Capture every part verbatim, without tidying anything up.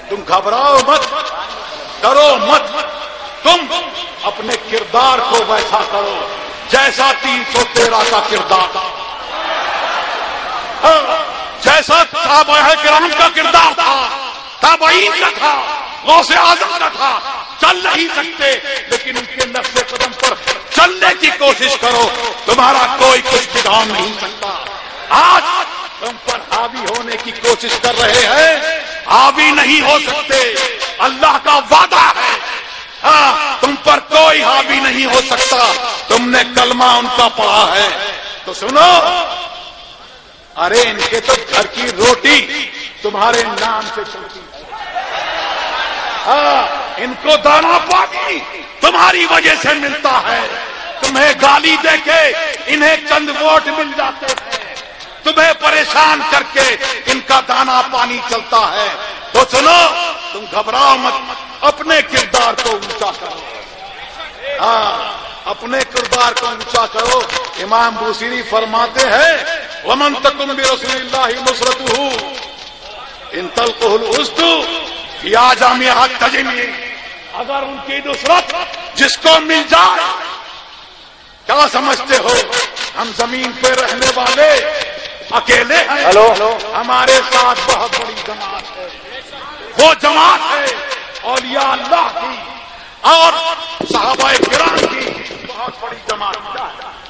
تم گھبراؤ مت، ڈرو مت، تم اپنے کردار کو ویسا کرو جیسا تین سو تیرہ کا کردار، جیسا صحابہ کرام کا کردار تھا، تابعین کا تھا، غوث اعظم کا تھا. چل نہیں سکتے لیکن ان کے نقش قدم پر چلنے کی کوشش کرو، تمہارا کوئی کچھ بگاڑ نہیں سکتا. آج تم پر حاوی ہونے کی کوشش کر رہے ہیں، حاوی نہیں ہو سکتے. اللہ کا وعدہ ہے، ہاں تم پر کوئی حاوی نہیں ہو سکتا. تم نے کلمہ ان کا پڑھا ہے تو سنو، ارے ان کے تو گھر کی روٹی تمہارے نام سے چلتی ہے، ہاں ان کو دانا پانی تمہاری وجہ سے ملتا ہے. تمہیں گالی دے کے انہیں چند ووٹ مل جاتے ہیں، تمہیں پریشان کر کے ان کا دانا پانی چلتا ہے. تو سنو، تم گھبراؤ مت، اپنے کردار کو اونچا کرو، ہاں اپنے کردار کو اونچا کرو. امام بوصیری فرماتے ہیں ومن تکن برسول اللہ نصرتہ ان تلقہ الاسد فی جامع تجنی، اگر ان کی نصرت جس کو مل جائے، کیا سمجھتے ہو ہم زمین پہ رہنے والے اکیلے ہیں؟ ہمارے ساتھ بہت بڑی جماعت ہے، وہ جماعت ہے اولیاء اللہ کی اور صحابہ کرام کی بہت بڑی جماعت ہے.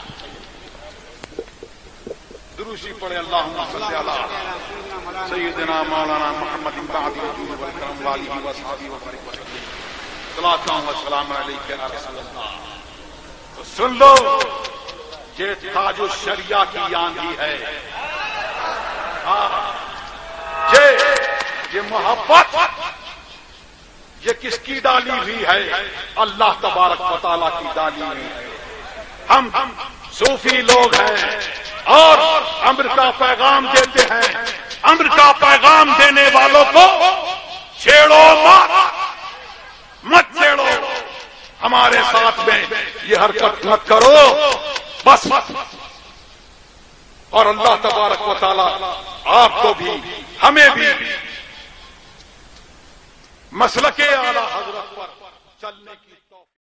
دروشی پڑھے اللہم صلی علی سیدنا مولانا محمد بعد وجود والکرم والیہ وصحابہ وبارک وسلم. صلاۃ و سلام علیک یا رسول اللہ. تو سن لو، یہ تاج الشریعہ کی آندھی ہے، یہ یہ محبت یہ کس کی ڈالی ہوئی ہے؟ اللہ تبارک و تعالیٰ کی ڈالی ہوئی ہے. ہم صوفی لوگ ہیں اور امر کا پیغام دیتے ہیں. امر کا پیغام دینے والوں کو چھیڑو مت، مت چھیڑو، ہمارے ساتھ میں یہ حرکت مت کرو بس. اور اللہ تبارک و تعالیٰ آپ کو بھی ہمیں بھی مسلک اعلی حضرت پر چلنے کی